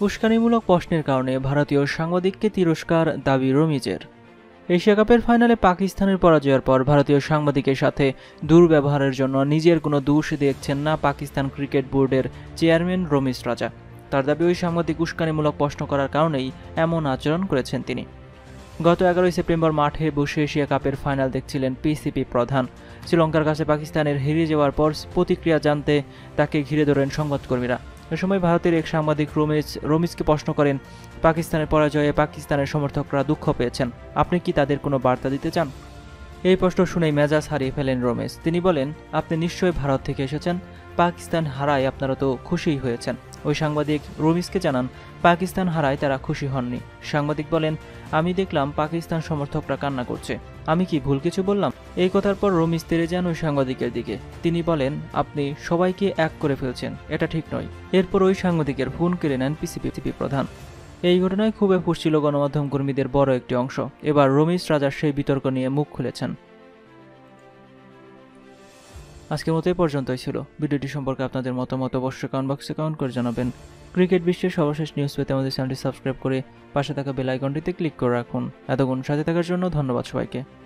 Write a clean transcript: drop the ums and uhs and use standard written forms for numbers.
উস্কানিমূলক প্রশ্নের কারণে ভারতীয় সাংবাদিককে তিরস্কার দাবি রমিজের। এশিয়া কাপের ফাইনালে পাকিস্তানের পরাজয়ের পর ভারতীয় সাংবাদিকের সাথে দুর্ব্যবহারের জন্য নিজের কোনো দোষ দেখছেন না পাকিস্তান ক্রিকেট বোর্ডের চেয়ারম্যান রমিজ রাজা। তার দাবি ওই সাংবাদিক উস্কানিমূলক প্রশ্ন করার কারণেই এমন আচরণ করেছেন তিনি। গত 11 সেপ্টেম্বর মাঠে বসে এশিয়া কাপের ফাইনাল দেখছিলেন পিসিবি প্রধান। শ্রীলঙ্কার কাছে পাকিস্তানের হেরে যাওয়ার পর প্রতিক্রিয়া জানতে তাকে ঘিরে ধরেন সংবাদকর্মীরা। এ সময় ভারতের এক সাংবাদিক রমিজকে প্রশ্ন করেন, পাকিস্তানের পরাজয়ে পাকিস্তানের সমর্থকরা দুঃখ পেয়েছেন, আপনি কি তাদের কোনো বার্তা দিতে চান? এই প্রশ্ন শুনেই মেজাজ হারিয়ে ফেলেন রমেশ। তিনি বলেন, আপনি নিশ্চয়ই ভারত থেকে এসেছেন, পাকিস্তান হারায় আপনারা তো খুশিই হয়েছেন। ওই সাংবাদিক রমিজকে জানান, পাকিস্তান হারায় তারা খুশি হননি। সাংবাদিক বলেন, আমি দেখলাম পাকিস্তান সমর্থকরা কান্না করছে, আমি কি ভুল কিছু বললাম? এই কথার পর রমিজ তেড়ে যান ওই সাংবাদিকের দিকে। তিনি বলেন, আপনি সবাইকে এক করে ফেলছেন, এটা ঠিক নয়। এরপর ওই সাংবাদিকের ফোন কেড়ে নেন পিসিবি প্রধান। এই ঘটনায় ক্ষোভে ফুঁসছিল গণমাধ্যম কর্মীদের বড় একটি অংশ। এবার রমিজ রাজার সেই বিতর্ক নিয়ে মুখ খুলেছেন। আজকের মতো এই পর্যন্তই ছিল। ভিডিওটি সম্পর্কে আপনাদের মতামত অবশ্যই কমেন্ট বক্সে কমেন্ট করে জানাবেন। ক্রিকেট বিশ্বের সর্বশেষ নিউজ পেতে আমাদের চ্যানেলটি সাবস্ক্রাইব করে পাশে থাকা বেল আইকনটিতে ক্লিক করে রাখুন। এতক্ষণ সাথে থাকার জন্য ধন্যবাদ সবাইকে।